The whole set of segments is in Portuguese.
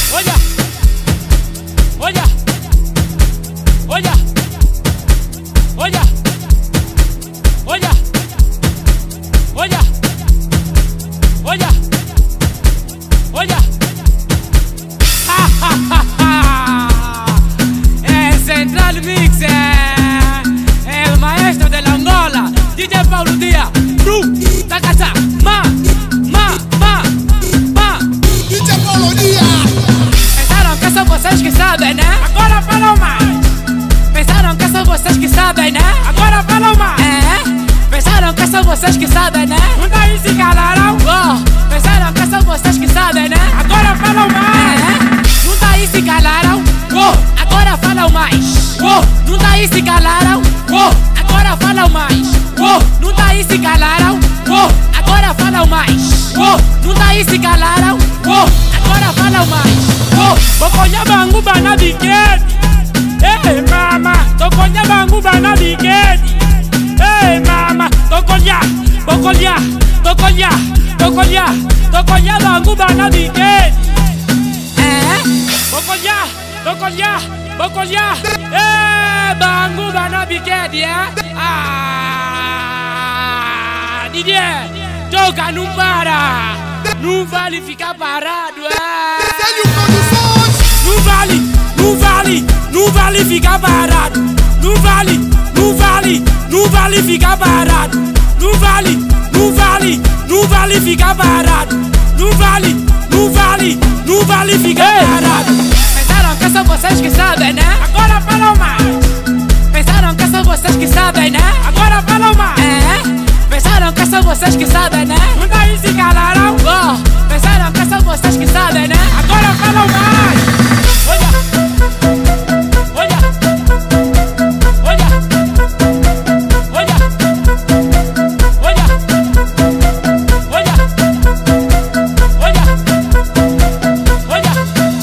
olha, olha, olha, olha, olha, olha, olha, olha. É Central Mix, é o maestro de Angola, DJ Paulo Dia, Takata, DJ Paulo Dia. Pensaram que são vocês que sabem, né? Agora falam mais. Pensaram que são vocês que sabem, né? Agora falam mais. Pensaram que são vocês que sabem, né? Não daí se calaram. Pensaram que são vocês que sabem, né? Agora falam mais. Não daí se calaram. Agora falam mais. Não daí se calaram. Agora falam mais. Não daí se calaram. Agora falam mais. Não daí se calaram. Agora falam mais. Boconha bangu bana biquete. Ei mama, toconha bangu bana biquete. Ei mama, toconha, boconha, toconha, toconha, toconha bangu bana biquete. Boconha, toconha, boconha. Ei bangu bana biquete, DJ, toca não para. Não vale ficar parado, Não vale, não vale, não vale ficar parado. Não vale, não vale, não vale ficar parado. Não vale, não vale, não vale ficar parado. Não vale, não vale, não vale ficar parado. Pensaram que são vocês que sabem, né? Agora falam mais. Pensaram que são vocês que sabem, né? Agora falam mais. Pensaram que são vocês que sabem, né? Não daí se calaram. Pensaram que são vocês que sabem, né? Agora falam mais. Olha, olha, olha, olha, olha, olha, olha, olha.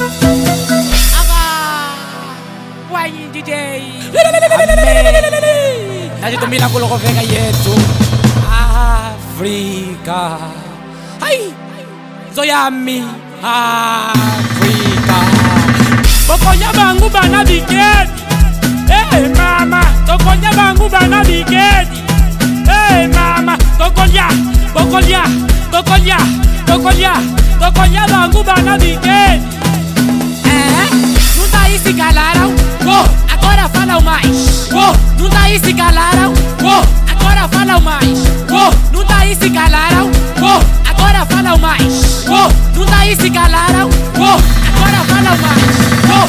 Why DJ? Nandito Milagro ko vega yetu Africa. Ai, Zoyami Africa. Boconha bangu bana biquete. Ei mama, toconha bangu bana biquete. Ei mama, toconha, boconha, toconha, toconha, toconha bangu bana biquete. Não daí se calaram. Agora falam mais. Não daí se calaram. Agora falam mais. Não daí se calaram. Agora falam mais. Não daí se calaram. Agora falam mais.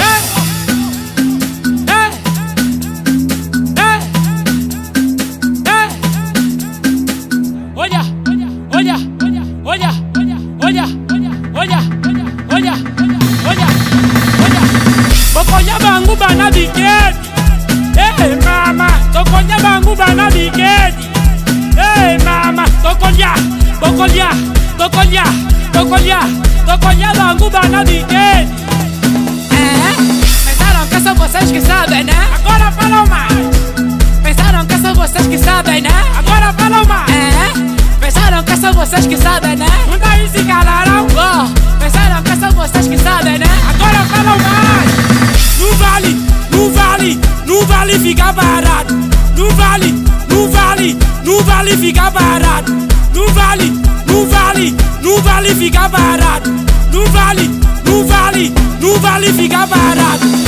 Olha, olha, olha, olha, olha, olha, olha, olha, olha. Boconha bangu bana biquete. Ei mama, toconha bangu bana biquete. Ei mama, toconha, boconha, toconha, toconha, toconha bangu bana biquete. Pensaram que são vocês que sabem, né? Agora falam mais. Pensaram que são vocês que sabem, né? Agora falam mais. Pensaram que são vocês que sabem, né? Não daí se calaram. Pensaram que são vocês que sabem, né? Agora falam mais. Não vale, não vale, não vale ficar parado. Não vale, não vale, não vale ficar parado. Não vale, não vale, não vale ficar parado. Não vale, não vale, não vale ficar parado.